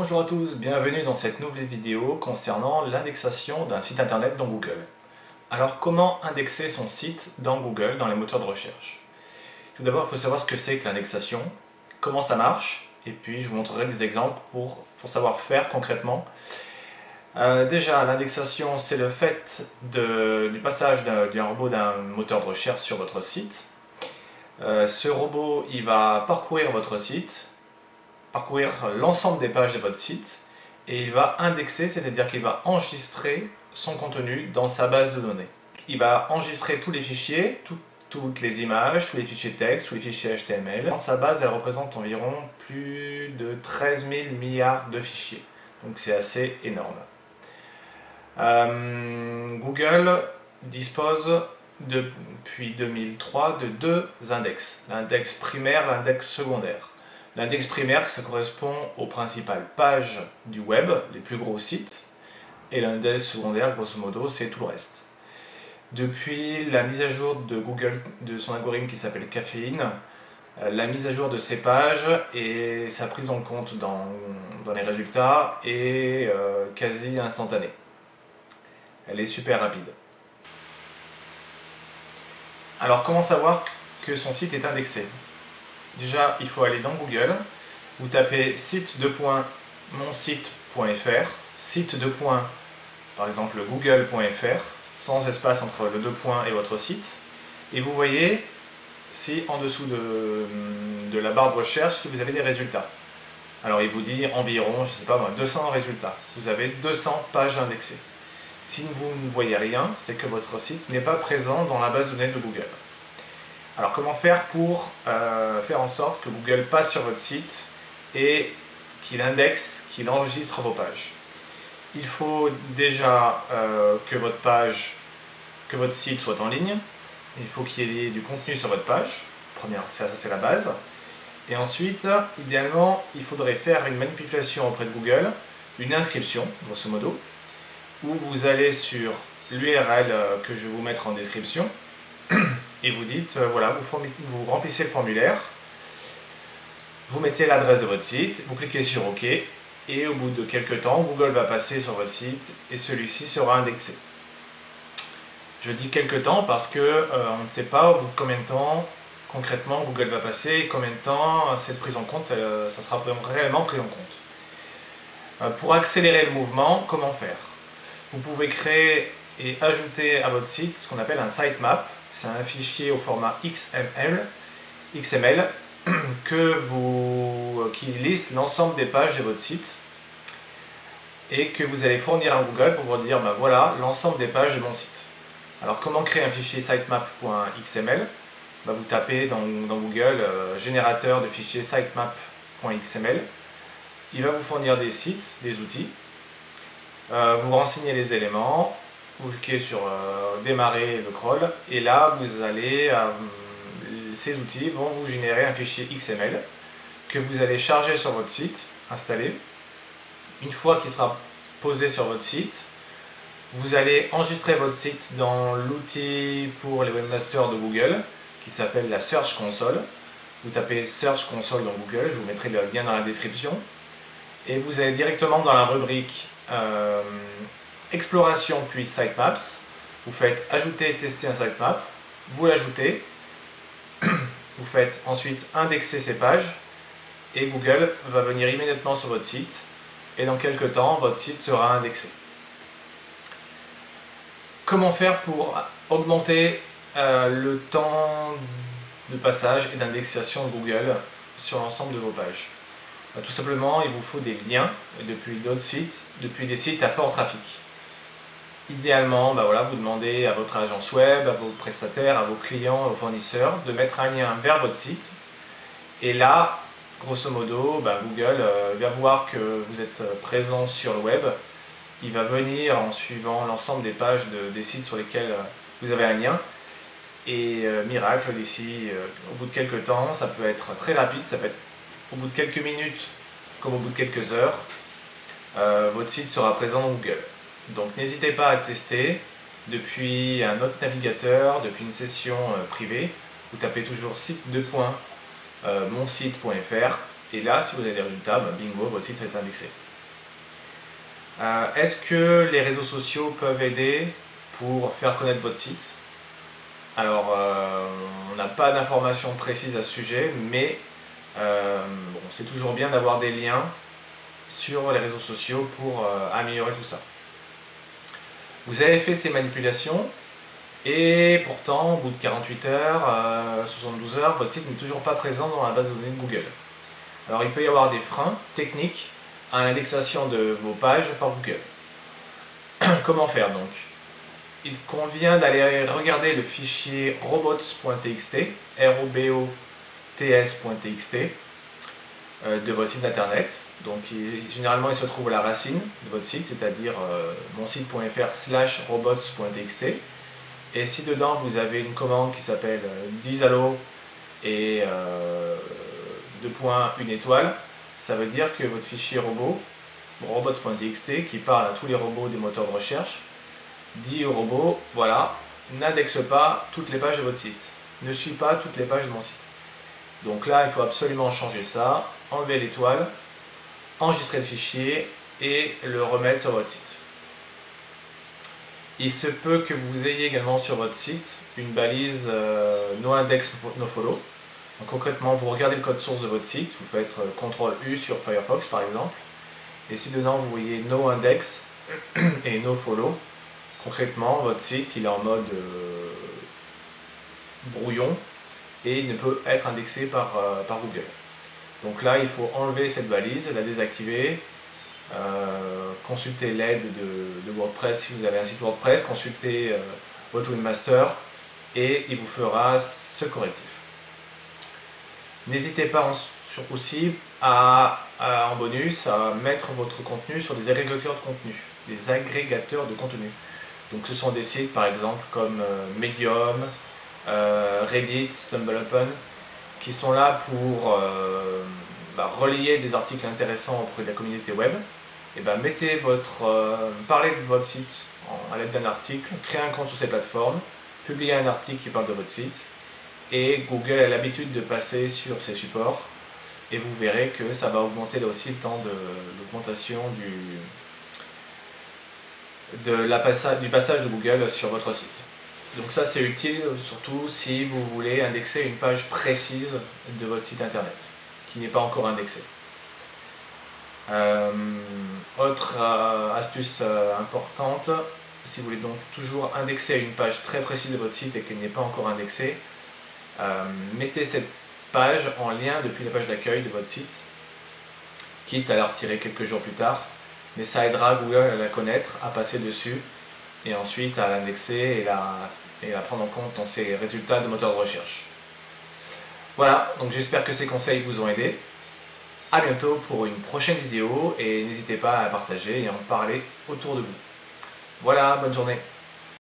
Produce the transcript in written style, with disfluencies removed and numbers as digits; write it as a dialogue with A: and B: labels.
A: Bonjour à tous, bienvenue dans cette nouvelle vidéo concernant l'indexation d'un site internet dans Google. Alors comment indexer son site dans Google, dans les moteurs de recherche? Tout d'abord, il faut savoir ce que c'est que l'indexation, comment ça marche, et puis je vous montrerai des exemples pour savoir faire concrètement. Déjà, l'indexation, c'est le fait du passage d'un robot d'un moteur de recherche sur votre site. Ce robot, il va parcourir votre site, parcourir l'ensemble des pages de votre site et il va indexer, c'est-à-dire qu'il va enregistrer son contenu dans sa base de données. Il va enregistrer tous les fichiers, toutes les images, tous les fichiers texte, tous les fichiers HTML. Dans sa base, elle représente environ plus de 13 000 milliards de fichiers. Donc c'est assez énorme. Google dispose depuis 2003 de deux index. L'index primaire, l'index secondaire. L'index primaire, ça correspond aux principales pages du web, les plus gros sites, et l'index secondaire, grosso modo, c'est tout le reste. Depuis la mise à jour de Google, de son algorithme qui s'appelle Caféine, la mise à jour de ces pages et sa prise en compte dans les résultats est quasi instantanée. Elle est super rapide. Alors comment savoir que son site est indexé? Déjà, il faut aller dans Google, vous tapez site:"monsite.fr, site : par exemple google.fr, sans espace entre le deux points et votre site, et vous voyez si en dessous de la barre de recherche, si vous avez des résultats. Alors il vous dit environ, je ne sais pas moi, 200 résultats. Vous avez 200 pages indexées. Si vous ne voyez rien, c'est que votre site n'est pas présent dans la base de données de Google. Alors comment faire pour faire en sorte que Google passe sur votre site et qu'il indexe, qu'il enregistre vos pages? Il faut déjà que votre site soit en ligne. Il faut qu'il y ait du contenu sur votre page. Ça c'est la base. Et ensuite, idéalement, il faudrait faire une manipulation auprès de Google, une inscription, grosso modo, où vous allez sur l'URL que je vais vous mettre en description. Et vous dites, voilà, vous remplissez le formulaire, vous mettez l'adresse de votre site, vous cliquez sur OK, et au bout de quelques temps, Google va passer sur votre site et celui-ci sera indexé. Je dis quelques temps parce que on ne sait pas au bout de combien de temps concrètement Google va passer et combien de temps cette prise en compte, ça sera réellement pris en compte. Pour accélérer le mouvement, comment faire? Vous pouvez créer et ajouter à votre site ce qu'on appelle un sitemap. C'est un fichier au format XML qui liste l'ensemble des pages de votre site et que vous allez fournir à Google pour vous dire ben voilà l'ensemble des pages de mon site. Alors comment créer un fichier sitemap.xml? Ben, vous tapez dans Google générateur de fichiers sitemap.xml. Il va vous fournir des sites, des outils. Vous renseignez les éléments. Vous cliquez sur démarrer le crawl et là vous allez ces outils vont vous générer un fichier XML que vous allez charger sur votre site, installer. Une fois qu'il sera posé sur votre site, vous allez enregistrer votre site dans l'outil pour les webmasters de Google qui s'appelle la Search Console. Vous tapez Search Console dans Google, je vous mettrai le lien dans la description et vous allez directement dans la rubrique Exploration puis Sitemaps, vous faites ajouter et tester un sitemap, vous l'ajoutez, vous faites ensuite indexer ces pages et Google va venir immédiatement sur votre site et dans quelques temps votre site sera indexé. Comment faire pour augmenter le temps de passage et d'indexation de Google sur l'ensemble de vos pages? Tout simplement, il vous faut des liens depuis d'autres sites, depuis des sites à fort trafic. Idéalement, voilà, vous demandez à votre agence web, à vos prestataires, à vos clients, aux fournisseurs de mettre un lien vers votre site. Et là, grosso modo, Google va voir que vous êtes présent sur le web. Il va venir en suivant l'ensemble des pages des sites sur lesquels vous avez un lien. Et miracle, d'ici au bout de quelques temps, ça peut être très rapide, ça peut être au bout de quelques minutes comme au bout de quelques heures, votre site sera présent dans Google. Donc n'hésitez pas à tester depuis un autre navigateur, depuis une session privée. Vous tapez toujours site:"monsite.fr et là, si vous avez des résultats, bingo, votre site va être indexé. Est-ce que les réseaux sociaux peuvent aider pour faire connaître votre site? Alors, on n'a pas d'informations précises à ce sujet, mais bon, c'est toujours bien d'avoir des liens sur les réseaux sociaux pour améliorer tout ça. Vous avez fait ces manipulations et pourtant, au bout de 48 heures, 72 heures, votre site n'est toujours pas présent dans la base de données de Google. Alors, il peut y avoir des freins techniques à l'indexation de vos pages par Google. Comment faire donc? Il convient d'aller regarder le fichier robots.txt, robots.txt, de votre site internet. Donc généralement il se trouve à la racine de votre site, c'est-à-dire monsite.fr/robots.txt. Et si dedans vous avez une commande qui s'appelle disallo et une étoile, ça veut dire que votre fichier robots.txt, qui parle à tous les robots des moteurs de recherche, dit au robot, voilà, n'indexe pas toutes les pages de votre site, ne suit pas toutes les pages de mon site. Donc là, il faut absolument changer ça, enlever l'étoile, enregistrer le fichier et le remettre sur votre site. Il se peut que vous ayez également sur votre site une balise noindex nofollow. Donc concrètement, vous regardez le code source de votre site, vous faites CTRL-U sur Firefox par exemple, et si dedans vous voyez noindex et nofollow, concrètement votre site il est en mode brouillon et il ne peut être indexé par Google. Donc là il faut enlever cette balise, la désactiver, consulter l'aide de WordPress si vous avez un site WordPress, consulter votre webmaster et il vous fera ce correctif. N'hésitez pas aussi en bonus à mettre votre contenu sur des agrégateurs de contenu. Des agrégateurs de contenu. Donc ce sont des sites par exemple comme Medium, Reddit, StumbleUpon, qui sont là pour relayer des articles intéressants auprès de la communauté web. Et parlez de votre site à l'aide d'un article, créez un compte sur ces plateformes, publiez un article qui parle de votre site, et Google a l'habitude de passer sur ces supports, et vous verrez que ça va augmenter là aussi le temps d'augmentation du passage de Google sur votre site. Donc ça c'est utile surtout si vous voulez indexer une page précise de votre site internet qui n'est pas encore indexée. Autre astuce importante, si vous voulez donc toujours indexer une page très précise de votre site et qu'elle n'est pas encore indexée, mettez cette page en lien depuis la page d'accueil de votre site, quitte à la retirer quelques jours plus tard, mais ça aidera Google à la connaître, à passer dessus et ensuite à l'indexer et la prendre en compte dans ses résultats de moteur de recherche. Voilà, donc j'espère que ces conseils vous ont aidé. A bientôt pour une prochaine vidéo et n'hésitez pas à partager et à en parler autour de vous. Voilà, bonne journée.